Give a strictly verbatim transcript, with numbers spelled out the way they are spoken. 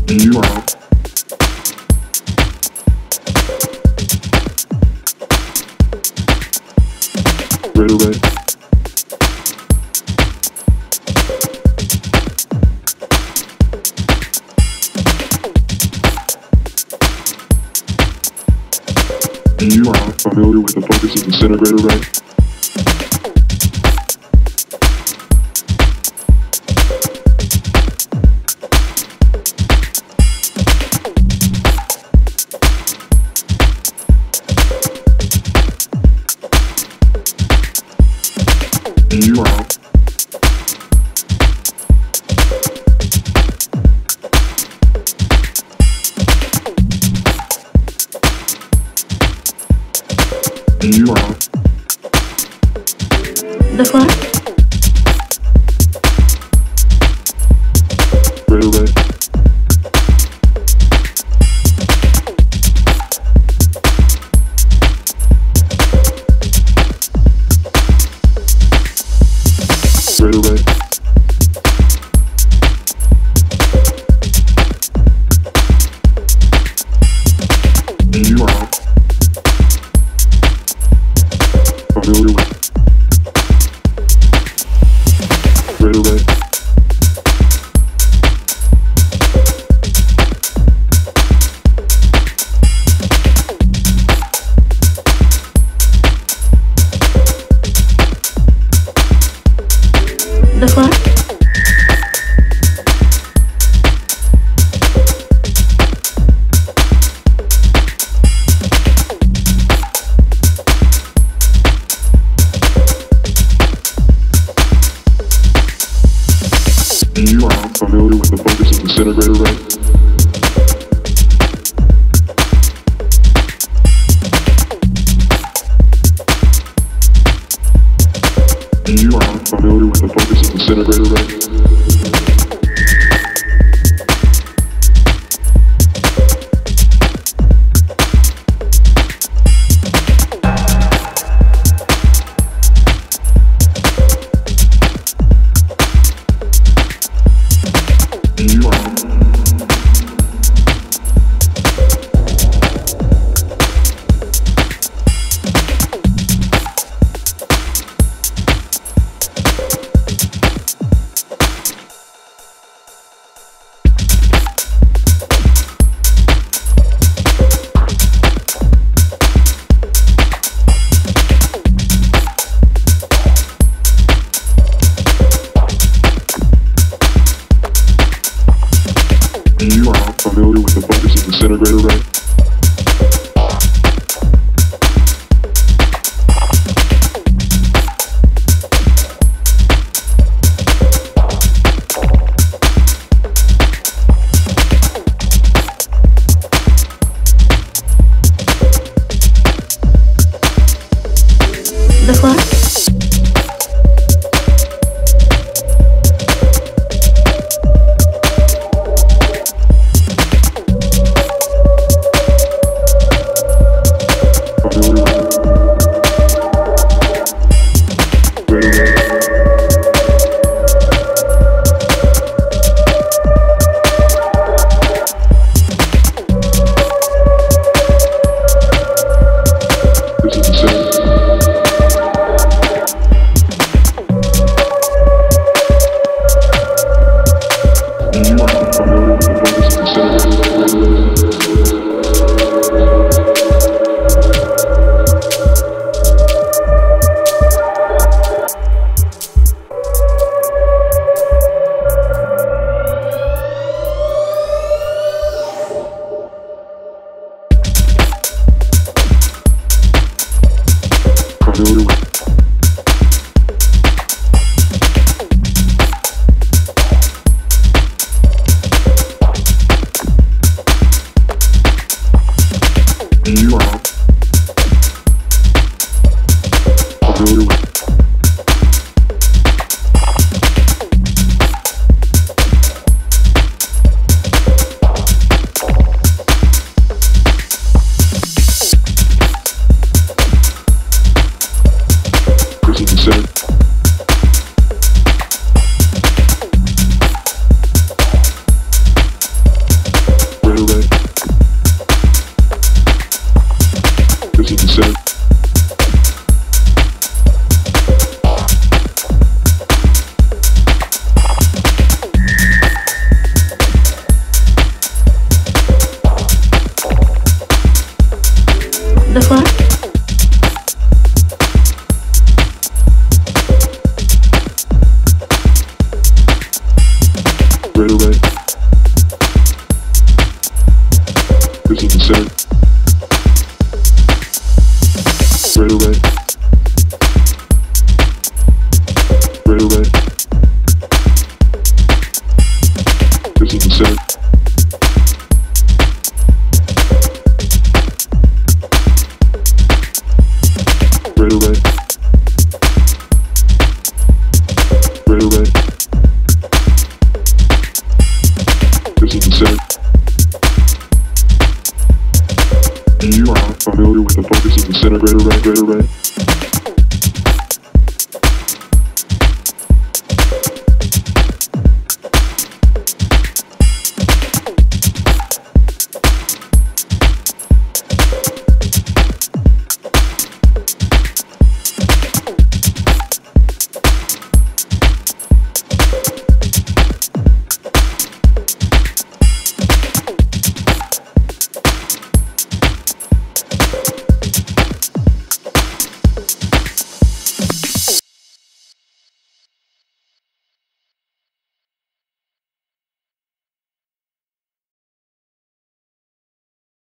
You are right away. You are familiar with the focus of disintegrator, right? You are You are The fuck? right away. Right away. You are familiar with right away. The fuck? You are familiar with the focus of disintegrator, right? You are familiar with the focus of disintegrator, right? You are You are familiar with the focus of disintegrator, right? The fuck? This is the same. You are familiar with the focus of disintegrator. Familiar with You are familiar with This is the same. the focus is disintegrator, right, right, right.